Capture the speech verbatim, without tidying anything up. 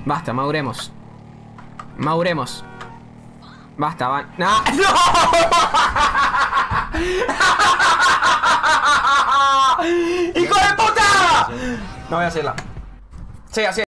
Basta, maduremos. Maduremos. Basta, van. ¡No! ¡No! ¡Hijo de puta! No voy a hacerla. Sí, así.